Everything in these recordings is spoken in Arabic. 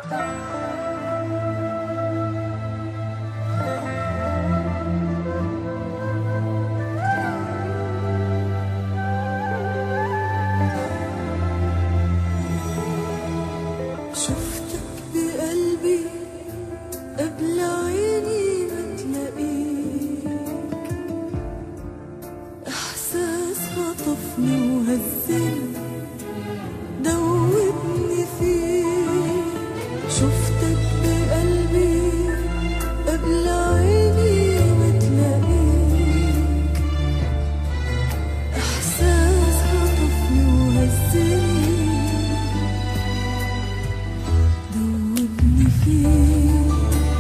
شفتك بقلبي قبل عيني ما تلاقيك، إحساس خطفني وهزني دوبني فيك. شفتك بقلبي قبل عيني ما تلاقيك، إحساس خطفني وهزني دوبني فيك،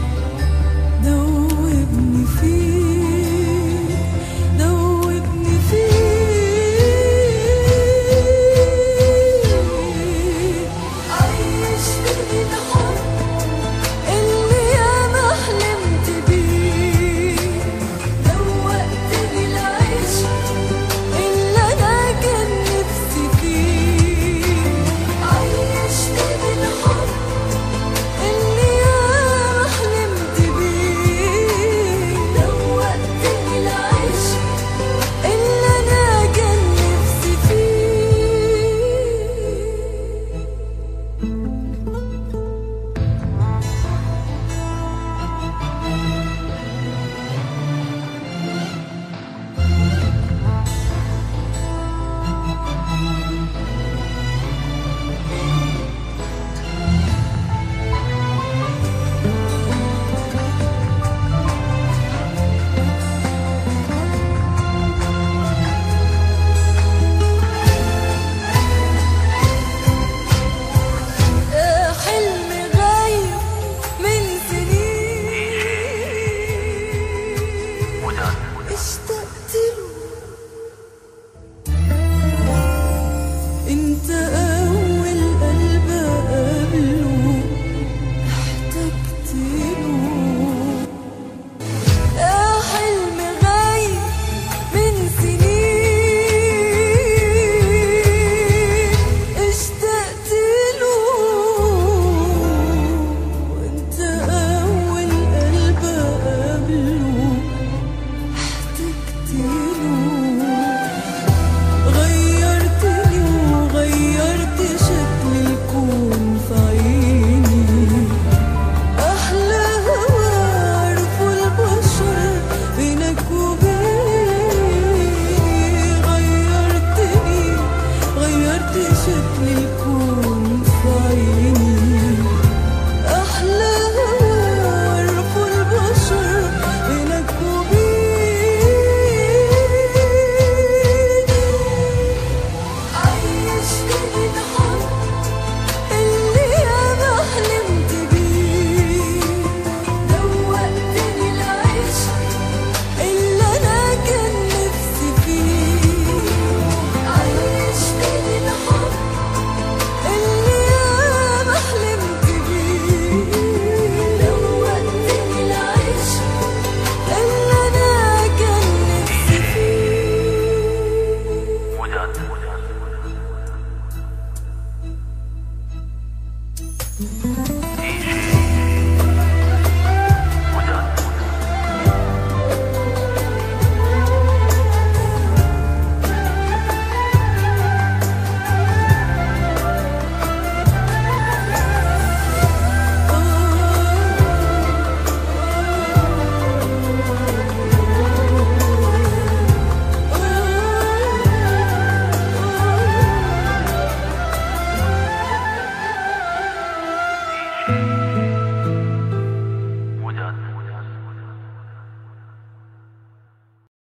دوبني فيك، دوبني فيك. عيشتني الحب اللي ياما حلمت بيه، دوقتني العيش اللي أنا كان نفسي فيه. عيشتني الحب اللي ياما حلمت بيه، دوقتني العيش اللي أنا كان نفسي فيه. حلم غايب من سنين اشتقت له، انت اول قلب اقابله احتجت له. حلم غايب من سنين اشتقت له، انت اول قلب اقابله احتجت له. غيرتني وغيرت شكل الكون في عيني، أحلى هوا عرفوا البشر بينك وبيني. غيرتني غيرت شكل الكون